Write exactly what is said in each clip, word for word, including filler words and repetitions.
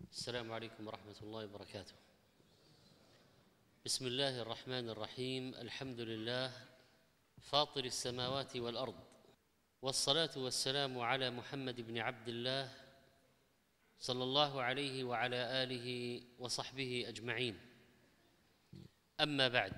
السلام عليكم ورحمة الله وبركاته. بسم الله الرحمن الرحيم. الحمد لله فاطر السماوات والأرض، والصلاة والسلام على محمد بن عبد الله صلى الله عليه وعلى آله وصحبه أجمعين. أما بعد،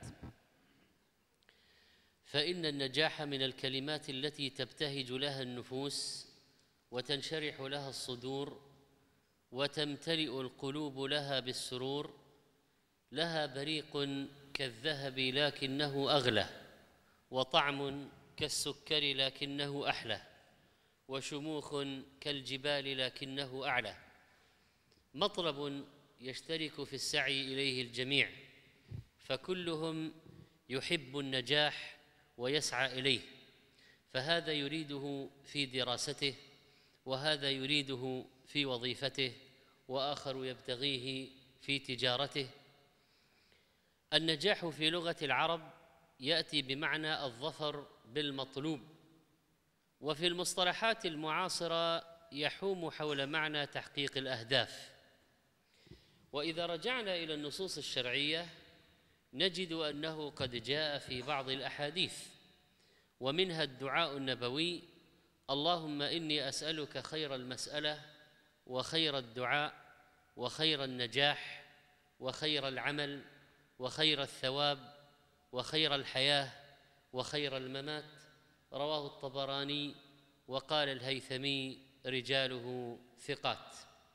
فإن النجاح من الكلمات التي تبتهج لها النفوس وتنشرح لها الصدور وتمتلئ القلوب لها بالسرور، لها بريق كالذهب لكنه أغلى، وطعم كالسكر لكنه أحلى، وشموخ كالجبال لكنه أعلى. مطلب يشترك في السعي إليه الجميع، فكلهم يحب النجاح ويسعى إليه، فهذا يريده في دراسته، وهذا يريده في وظيفته، وآخر يبتغيه في تجارته. النجاح في لغة العرب يأتي بمعنى الظفر بالمطلوب، وفي المصطلحات المعاصرة يحوم حول معنى تحقيق الأهداف. وإذا رجعنا إلى النصوص الشرعية نجد أنه قد جاء في بعض الأحاديث، ومنها الدعاء النبوي: اللهم إني أسألك خير المسألة وخير الدعاء وخير النجاح وخير العمل وخير الثواب وخير الحياة وخير الممات. رواه الطبراني، وقال الهيثمي: رجاله ثقات.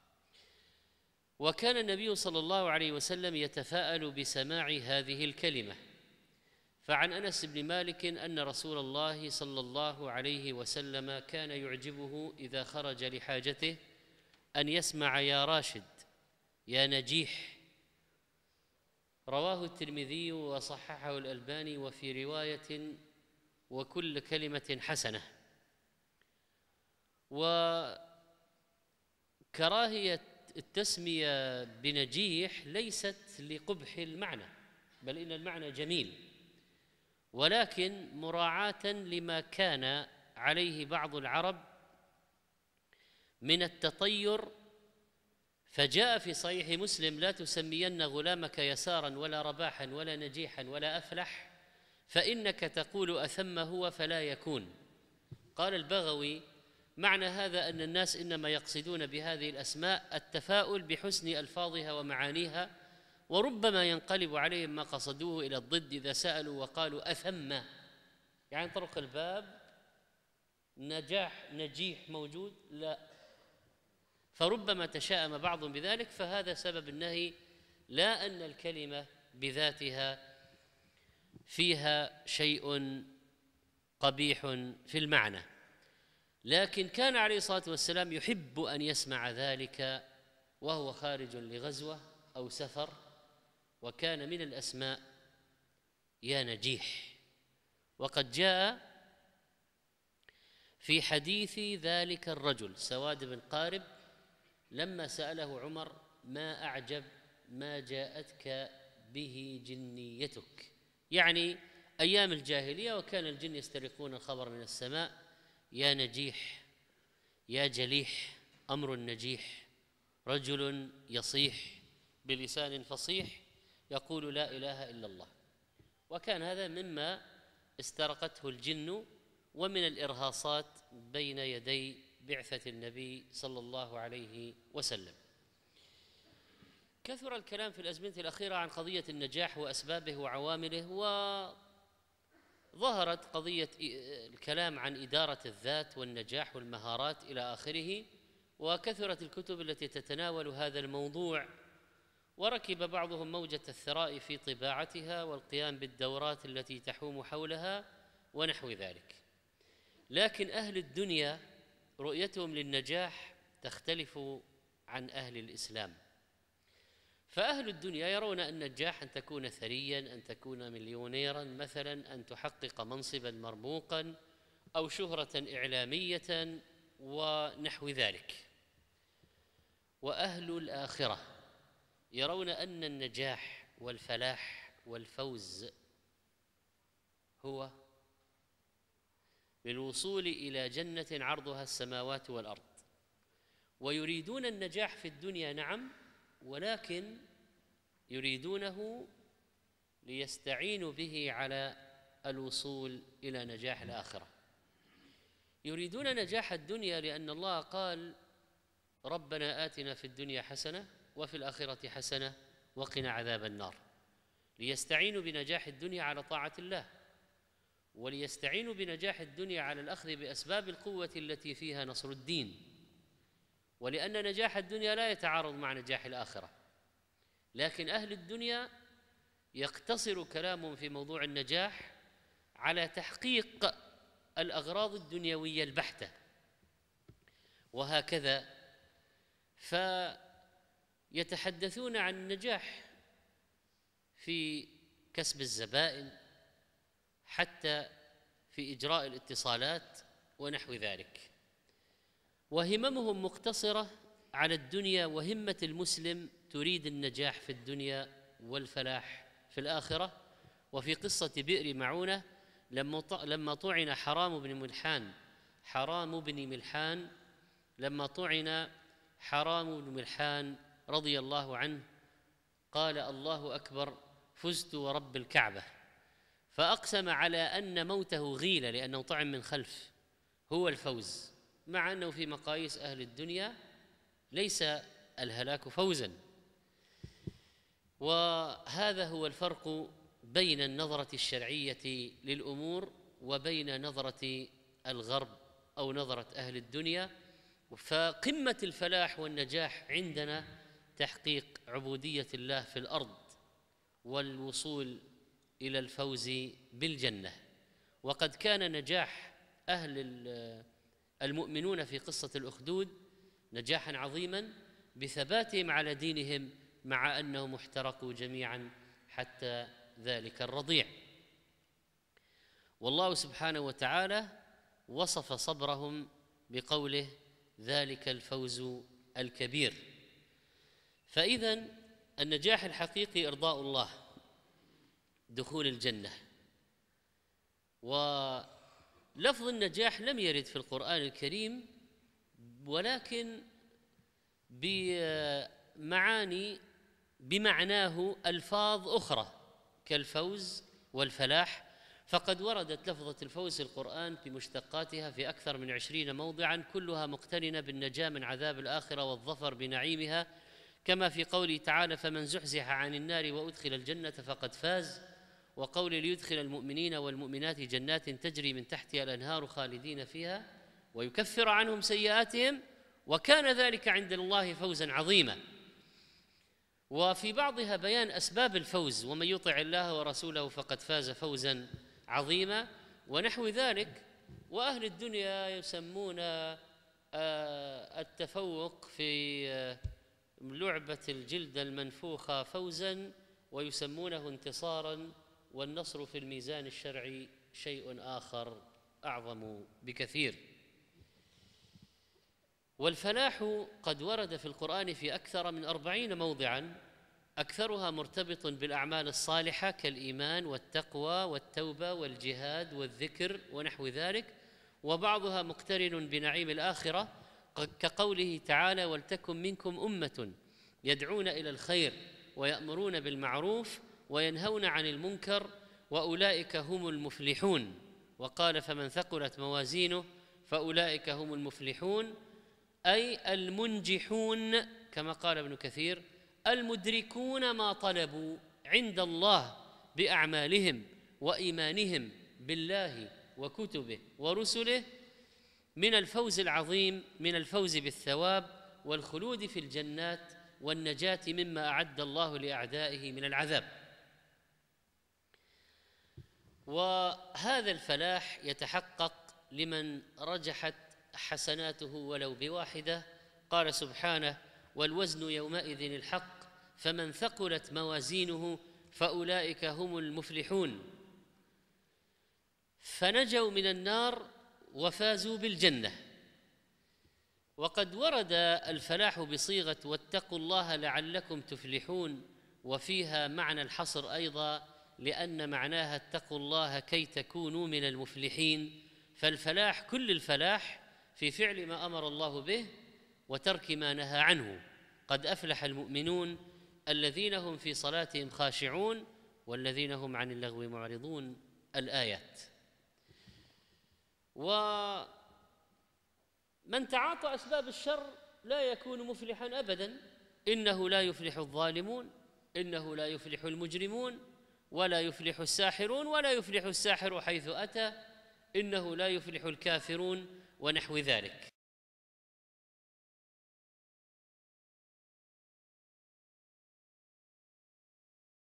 وكان النبي صلى الله عليه وسلم يتفاءل بسماع هذه الكلمة، فعن أنس بن مالك أن رسول الله صلى الله عليه وسلم كان يعجبه إذا خرج لحاجته أن يسمع يا راشد يا نجيح. رواه الترمذي وصححه الألباني، وفي رواية: وكل كلمة حسنة. وكراهية التسمية بنجيح ليست لقبح المعنى، بل إن المعنى جميل، ولكن مراعاة لما كان عليه بعض العرب من التطير، فجاء في صحيح مسلم: لا تسمين غلامك يسارا ولا رباحا ولا نجيحا ولا أفلح، فإنك تقول أثم هو فلا يكون. قال البغوي: معنى هذا أن الناس إنما يقصدون بهذه الأسماء التفاؤل بحسن ألفاظها ومعانيها، وربما ينقلب عليهم ما قصدوه إلى الضد إذا سألوا وقالوا أثم، يعني طرق الباب نجاح نجيح موجود، لا، فربما تشاءم بعضهم بذلك، فهذا سبب النهي، لا أن الكلمة بذاتها فيها شيء قبيح في المعنى. لكن كان عليه الصلاة والسلام يحب أن يسمع ذلك وهو خارج لغزوة أو سفر، وكان من الأسماء يا نجيح. وقد جاء في حديث ذلك الرجل سواد بن قارب لما سأله عمر: ما أعجب ما جاءتك به جنيتك، يعني أيام الجاهلية وكان الجن يسترقون الخبر من السماء: يا نجيح يا جليح أمر النجيح، رجل يصيح بلسان فصيح يقول لا إله إلا الله. وكان هذا مما استرقته الجن ومن الإرهاصات بين يدي بعثة النبي صلى الله عليه وسلم. كثر الكلام في الأزمنة الأخيرة عن قضية النجاح وأسبابه وعوامله، وظهرت قضية الكلام عن إدارة الذات والنجاح والمهارات إلى آخره، وكثرت الكتب التي تتناول هذا الموضوع، وركب بعضهم موجة الثراء في طباعتها والقيام بالدورات التي تحوم حولها ونحو ذلك. لكن أهل الدنيا رؤيتهم للنجاح تختلف عن أهل الإسلام. فأهل الدنيا يرون أن النجاح أن تكون ثريا، أن تكون مليونيرا مثلا، أن تحقق منصبا مرموقا أو شهرة إعلامية ونحو ذلك. وأهل الآخرة يرون أن النجاح والفلاح والفوز هو بالوصول إلى جنة عرضها السماوات والأرض، ويريدون النجاح في الدنيا نعم، ولكن يريدونه ليستعينوا به على الوصول إلى نجاح الآخرة. يريدون نجاح الدنيا لأن الله قال ربنا آتنا في الدنيا حسنة وفي الآخرة حسنة وقنا عذاب النار، ليستعينوا بنجاح الدنيا على طاعة الله، وليستعينوا بنجاح الدنيا على الأخذ بأسباب القوة التي فيها نصر الدين، ولأن نجاح الدنيا لا يتعارض مع نجاح الآخرة. لكن أهل الدنيا يقتصر كلامهم في موضوع النجاح على تحقيق الأغراض الدنيوية البحتة، وهكذا فيتحدثون عن النجاح في كسب الزبائن حتى في إجراء الاتصالات ونحو ذلك، وهممهم مقتصرة على الدنيا، وهمة المسلم تريد النجاح في الدنيا والفلاح في الآخرة. وفي قصة بئر معونة لما طعن حرام بن ملحان حرام بن ملحان لما طعن حرام بن ملحان رضي الله عنه قال الله أكبر فزت ورب الكعبة، فأقسم على أن موته غيلة لأنه طعن من خلف هو الفوز، مع أنه في مقاييس أهل الدنيا ليس الهلاك فوزا. وهذا هو الفرق بين النظرة الشرعية للأمور وبين نظرة الغرب أو نظرة أهل الدنيا. فقمة الفلاح والنجاح عندنا تحقيق عبودية الله في الأرض والوصول إلى الفوز بالجنة. وقد كان نجاح أهل المؤمنون في قصة الأخدود نجاحا عظيما بثباتهم على دينهم، مع أنهم احترقوا جميعا حتى ذلك الرضيع. والله سبحانه وتعالى وصف صبرهم بقوله ذلك الفوز الكبير. فإذن النجاح الحقيقي إرضاء الله، دخول الجنة. ولفظ النجاح لم يرد في القرآن الكريم، ولكن بمعاني بمعناه ألفاظ أخرى كالفوز والفلاح، فقد وردت لفظة الفوز في القرآن بمشتقاتها في أكثر من عشرين موضعا، كلها مقترنة بالنجاة من عذاب الآخرة والظفر بنعيمها، كما في قوله تعالى فمن زحزح عن النار وأدخل الجنة فقد فاز، وقول ليدخل المؤمنين والمؤمنات جنات تجري من تحتها الأنهار خالدين فيها ويكفر عنهم سيئاتهم وكان ذلك عند الله فوزا عظيما. وفي بعضها بيان أسباب الفوز، ومن يطع الله ورسوله فقد فاز فوزا عظيما ونحو ذلك. وأهل الدنيا يسمون التفوق في لعبة الجلد المنفوخة فوزا، ويسمونه انتصارا، والنصر في الميزان الشرعي شيء آخر أعظم بكثير. والفلاح قد ورد في القرآن في أكثر من أربعين موضعا، أكثرها مرتبط بالأعمال الصالحة كالإيمان والتقوى والتوبة والجهاد والذكر ونحو ذلك، وبعضها مقترن بنعيم الآخرة كقوله تعالى ولتكن منكم أمة يدعون إلى الخير ويأمرون بالمعروف وينهون عن المنكر وأولئك هم المفلحون. وقال فمن ثقلت موازينه فأولئك هم المفلحون، أي المنجحون، كما قال ابن كثير المدركون ما طلبوا عند الله بأعمالهم وإيمانهم بالله وكتبه ورسله من الفوز العظيم، من الفوز بالثواب والخلود في الجنات والنجاة مما أعد الله لأعدائه من العذاب. وهذا الفلاح يتحقق لمن رجحت حسناته ولو بواحدة. قال سبحانه والوزن يومئذ الحق فمن ثقلت موازينه فأولئك هم المفلحون، فنجوا من النار وفازوا بالجنة. وقد ورد الفلاح بصيغة واتقوا الله لعلكم تفلحون، وفيها معنى الحصر أيضا، لأن معناها اتقوا الله كي تكونوا من المفلحين. فالفلاح كل الفلاح في فعل ما أمر الله به وترك ما نهى عنه، قد أفلح المؤمنون الذين هم في صلاتهم خاشعون والذين هم عن اللغو معرضون، الآيات. ومن تعاطى أسباب الشر لا يكون مفلحا أبدا. إنه لا يفلح الظالمون، إنه لا يفلح المجرمون، ولا يفلح الساحرون، ولا يفلح الساحر حيث أتى، إنه لا يفلح الكافرون، ونحو ذلك.